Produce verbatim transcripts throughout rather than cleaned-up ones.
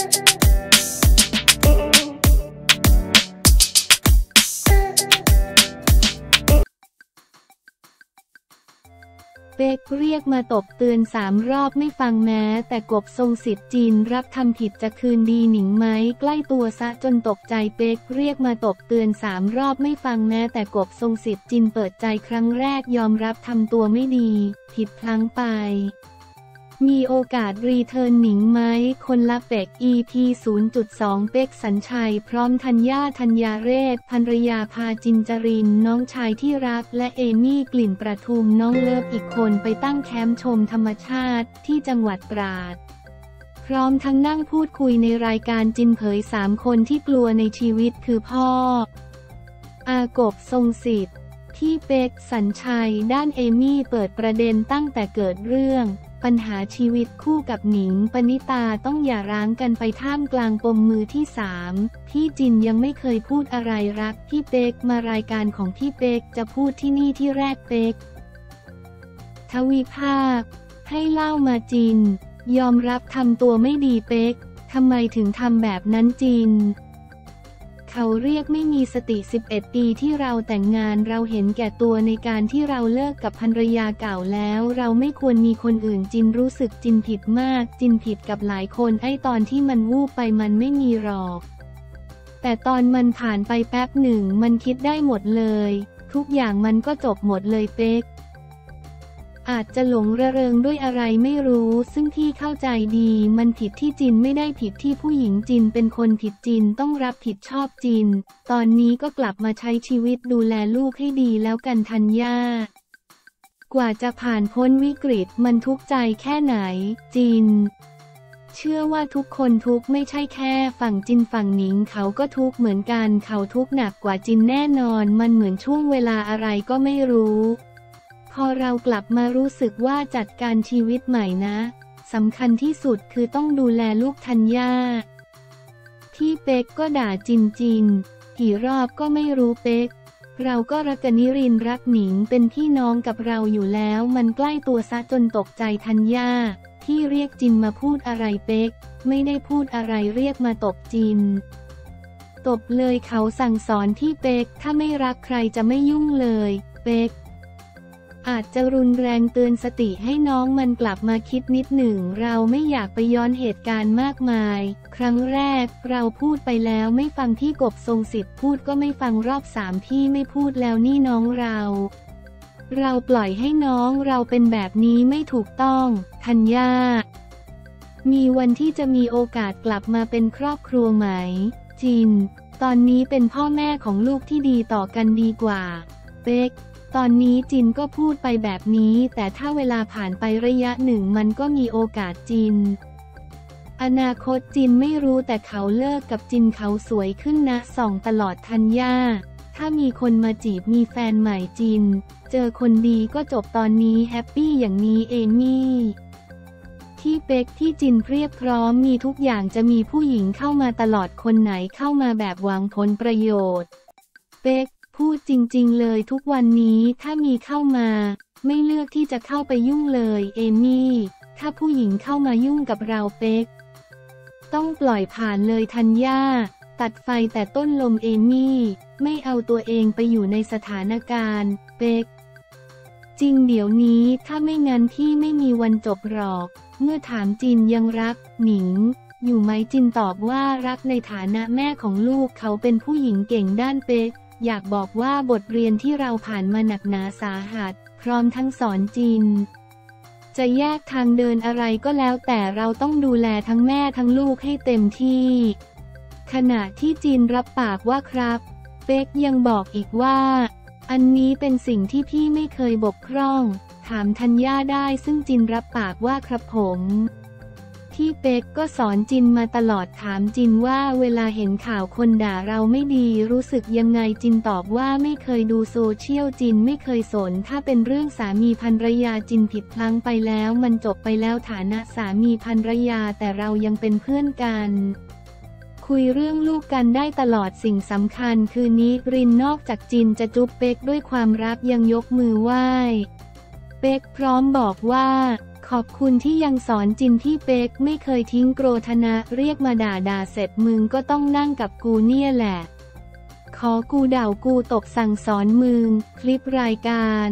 เป๊กเรียกมาตบเตือนสามรอบไม่ฟังแม้แต่กบทรงสิทธิ์จีนรับทำผิดจะคืนดีหนิงไหมใกล้ตัวซะจนตกใจเป๊กเรียกมาตบเตือนสามรอบไม่ฟังแม้แต่กบทรงสิทธิ์จีนเปิดใจครั้งแรกยอมรับทำตัวไม่ดีผิดพลั้งไปมีโอกาสรีเทิร์นหนิงไหมคนละเป็ก อี พี ศูนย์จุดสอง เป๊กสัญชัยพร้อมธัญญาธัญญาเรศภรรยาพาจินจรินน้องชายที่รักและเอมี่กลิ่นประทุมน้องเลิฟอีกคนไปตั้งแคมป์ชมธรรมชาติที่จังหวัดตราดพร้อมทั้งนั่งพูดคุยในรายการจินเผยสามคนที่กลัวในชีวิตคือพ่ออากบทรงสิทธิ์ที่เป๊กสัญชัยด้านเอมี่เปิดประเด็นตั้งแต่เกิดเรื่องปัญหาชีวิตคู่กับหนิงปณิตาต้องหย่าร้างกันไปท่ามกลางปมมือที่สามพี่จินยังไม่เคยพูดอะไรรักพี่เป๊กมารายการของพี่เป๊กจะพูดที่นี่ที่แรกเป๊กทวีภาคให้เล่ามาจินยอมรับทำตัวไม่ดีเป๊กทำไมถึงทำแบบนั้นจินเขาเรียกไม่มีสติสิบเอ็ดปีที่เราแต่งงานเราเห็นแก่ตัวในการที่เราเลิกกับภรรยาเก่าแล้วเราไม่ควรมีคนอื่นจินรู้สึกจินผิดมากจินผิดกับหลายคนไอ้ตอนที่มันวูบไปมันไม่มีหรอกแต่ตอนมันผ่านไปแป๊บหนึ่งมันคิดได้หมดเลยทุกอย่างมันก็จบหมดเลยเป๊กอาจจะหลงระเริงด้วยอะไรไม่รู้ซึ่งที่เข้าใจดีมันผิดที่จินไม่ได้ผิดที่ผู้หญิงจินเป็นคนผิดจินต้องรับผิดชอบจินตอนนี้ก็กลับมาใช้ชีวิตดูแลลูกให้ดีแล้วกันธัญญากว่าจะผ่านพ้นวิกฤตมันทุกข์ใจแค่ไหนจินเชื่อว่าทุกคนทุกข์ไม่ใช่แค่ฝั่งจินฝั่งหนิงเขาก็ทุกข์เหมือนกันเขาทุกข์หนักกว่าจินแน่นอนมันเหมือนช่วงเวลาอะไรก็ไม่รู้พอเรากลับมารู้สึกว่าจัดการชีวิตใหม่นะสำคัญที่สุดคือต้องดูแลลูกธัญญาที่เป๊กก็ด่าจินจินกี่รอบก็ไม่รู้เป๊กเราก็รักกันนิรินทร์รักหนิงเป็นพี่น้องกับเราอยู่แล้วมันใกล้ตัวซะจนตกใจธัญญาที่เรียกจินมาพูดอะไรเป๊กไม่ได้พูดอะไรเรียกมาตบจินตบเลยเขาสั่งสอนที่เป๊กถ้าไม่รักใครจะไม่ยุ่งเลยเป๊กอาจจะรุนแรงเตือนสติให้น้องมันกลับมาคิดนิดหนึ่งเราไม่อยากไปย้อนเหตุการณ์มากมายครั้งแรกเราพูดไปแล้วไม่ฟังที่กบทรงสิทธิ์พูดก็ไม่ฟังรอบสามพี่ไม่พูดแล้วนี่น้องเราเราปล่อยให้น้องเราเป็นแบบนี้ไม่ถูกต้องธัญญามีวันที่จะมีโอกาสกลับมาเป็นครอบครัวไหมจินตอนนี้เป็นพ่อแม่ของลูกที่ดีต่อกันดีกว่าเป๊กตอนนี้จินก็พูดไปแบบนี้แต่ถ้าเวลาผ่านไประยะหนึ่งมันก็มีโอกาสจินอนาคตจินไม่รู้แต่เขาเลิกกับจินเขาสวยขึ้นนะส่องตลอดธัญญาถ้ามีคนมาจีบมีแฟนใหม่จินเจอคนดีก็จบตอนนี้แฮปปี้อย่างนี้เอมี่ที่เป๊กที่จินเรียบพร้อมมีทุกอย่างจะมีผู้หญิงเข้ามาตลอดคนไหนเข้ามาแบบหวังผลประโยชน์เป๊กพูดจริงๆเลยทุกวันนี้ถ้ามีเข้ามาไม่เลือกที่จะเข้าไปยุ่งเลยเอมี่ถ้าผู้หญิงเข้ามายุ่งกับเราเป๊กต้องปล่อยผ่านเลยธัญญาตัดไฟแต่ต้นลมเอมี่ไม่เอาตัวเองไปอยู่ในสถานการณ์เป๊กจริงเดี๋ยวนี้ถ้าไม่งั้นที่ไม่มีวันจบหรอกเมื่อถามจินยังรักหนิงอยู่ไหมจินตอบว่ารักในฐานะแม่ของลูกเขาเป็นผู้หญิงเก่งด้านเป๊กอยากบอกว่าบทเรียนที่เราผ่านมาหนักหนาสาหัสพร้อมทั้งสอนจินจะแยกทางเดินอะไรก็แล้วแต่เราต้องดูแลทั้งแม่ทั้งลูกให้เต็มที่ขณะที่จินรับปากว่าครับเป๊กยังบอกอีกว่าอันนี้เป็นสิ่งที่พี่ไม่เคยบกพร่องถามธัญญาได้ซึ่งจินรับปากว่าครับผมที่เป๊กก็สอนจินมาตลอดถามจินว่าเวลาเห็นข่าวคนด่าเราไม่ดีรู้สึกยังไงจินตอบว่าไม่เคยดูโซเชียลจินไม่เคยสนถ้าเป็นเรื่องสามีภรรยาจินผิดพลั้งไปแล้วมันจบไปแล้วฐานะสามีภรรยาแต่เรายังเป็นเพื่อนกันคุยเรื่องลูกกันได้ตลอดสิ่งสำคัญคือนิรินนอกจากจินจะจุ๊บเป๊กด้วยความรักยังยกมือไหว้เป๊กพร้อมบอกว่าขขอบคุณที่ยังสอนจินที่เป๊กไม่เคยทิ้งโกรธนะเรียกมาด่าด่าเสร็จมึงก็ต้องนั่งกับกูเนี่ยแหละขอกูด่ากูตบสั่งสอนมึงคลิปรายการ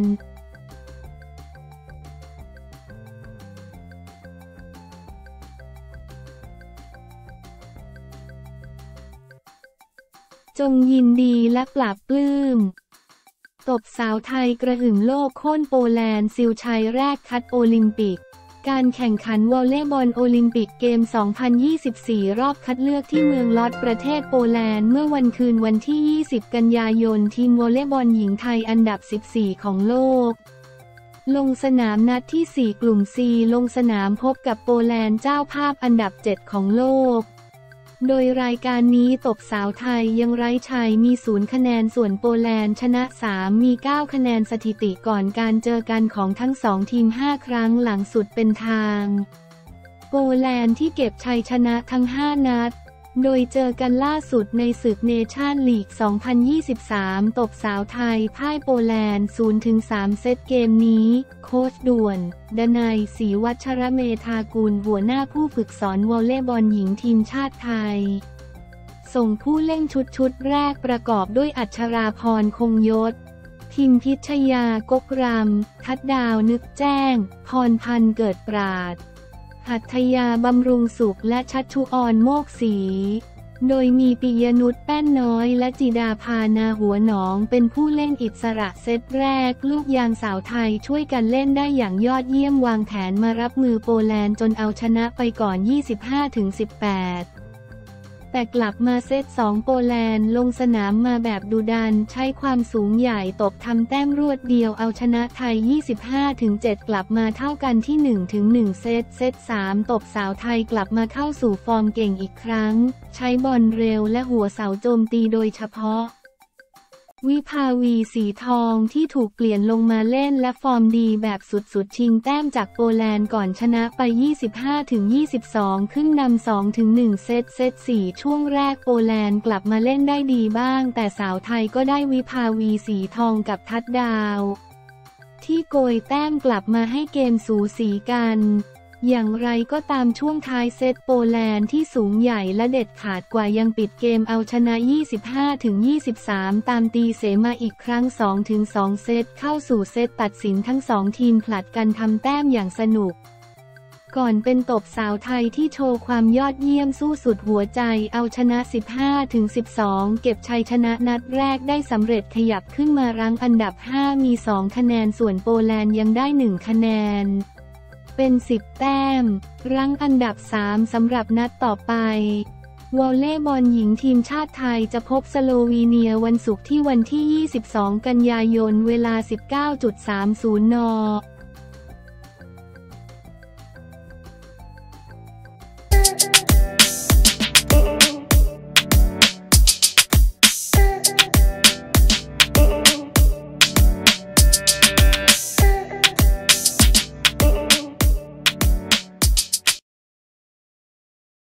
จงยินดีและปราบปลื้มตบสาวไทยกระหึ่มโลกโค่นโปแลนด์ซิลชัยแรกคัดโอลิมปิกการแข่งขันวอลเลย์บอลโอลิมปิกเกม สองพันยี่สิบสี่ รอบคัดเลือกที่เมืองลอดประเทศโปแลนด์เมื่อวันคืนวันที่ ยี่สิบ กันยายนทีมวอลเลย์บอลหญิงไทยอันดับ สิบสี่ ของโลกลงสนามนัดที่ สี่ กลุ่ม ซี ลงสนามพบกับโปแลนด์เจ้าภาพอันดับ เจ็ด ของโลกโดยรายการนี้ตบสาวไทยยังไร้ชัยมีศูนย์คะแนนส่วนโปแลนด์ชนะสามมีเก้าคะแนนสถิติก่อนการเจอกันของทั้งสองทีมห้าครั้งหลังสุดเป็นทางโปแลนด์ที่เก็บชัยชนะทั้งห้านัดโดยเจอกันล่าสุดในศึกเนชั่นลีก สองพันยี่สิบสาม ตบสาวไทยพ่ายโปแลนด์ ศูนย์ถึงสาม เซตเกมนี้โค้ชด่วนดนัย ศรีวัชรเมธากุลหัวหน้าผู้ฝึกสอนวอลเลย์บอลหญิงทีมชาติไทยส่งผู้เล่นชุดชุดแรกประกอบด้วยอัชราพรคงยศพิมพิชยากกรำทัดดาวนึกแจ้งพรพันธ์เกิดปราดหัตถยาบำรุงสุขและชัชชุออนโมกศรีโดยมีปิยนุชแป้นน้อยและจิดาภานาหัวหนองเป็นผู้เล่นอิสระเซตแรกลูกยางสาวไทยช่วยกันเล่นได้อย่างยอดเยี่ยมวางแผนมารับมือโปแลนด์จนเอาชนะไปก่อน ยี่สิบห้าถึงสิบแปดแต่กลับมาเซตสองโปแลนด์ลงสนามมาแบบดุดันใช้ความสูงใหญ่ตบทำแต้มรวดเดียวเอาชนะไทย ยี่สิบห้าถึงเจ็ด กลับมาเท่ากันที่ หนึ่งถึงหนึ่ง เซตเซตสามตบสาวไทยกลับมาเข้าสู่ฟอร์มเก่งอีกครั้งใช้บอลเร็วและหัวเสาโจมตีโดยเฉพาะวิภาวีสีทองที่ถูกเปลี่ยนลงมาเล่นและฟอร์มดีแบบสุดๆชิงแต้มจากโปแลนด์ก่อนชนะไป ยี่สิบห้าถึงยี่สิบสอง ขึ้นนำ สองถึงหนึ่ง เซตเซตสี่ช่วงแรกโปแลนด์กลับมาเล่นได้ดีบ้างแต่สาวไทยก็ได้วิภาวีสีทองกับทัดดาวที่โกยแต้มกลับมาให้เกมสูสีกันอย่างไรก็ตามช่วงท้ายเซตโปแลนด์ที่สูงใหญ่และเด็ดขาดกว่ายังปิดเกมเอาชนะ ยี่สิบห้าถึงยี่สิบสาม ตามตีเสมาอีกครั้ง สองถึงสอง เซตเข้าสู่เซตตัดสินทั้งสองทีมผลัดกันทำแต้มอย่างสนุกก่อนเป็นตบสาวไทยที่โชว์ความยอดเยี่ยมสู้สุดหัวใจเอาชนะ สิบห้าถึงสิบสอง เก็บชัยชนะนัดแรกได้สำเร็จขยับขึ้นมารั้งอันดับห้ามีสองคะแนนส่วนโปแลนด์ยังได้หนึ่งคะแนนเป็นสิบแต้มรั้งอันดับสามสำหรับนัดต่อไปวอลเลย์บอลหญิงทีมชาติไทยจะพบสโลวีเนียวันศุกร์ที่วันที่ยี่สิบสองกันยายนเวลา สิบเก้านาฬิกาสามสิบ น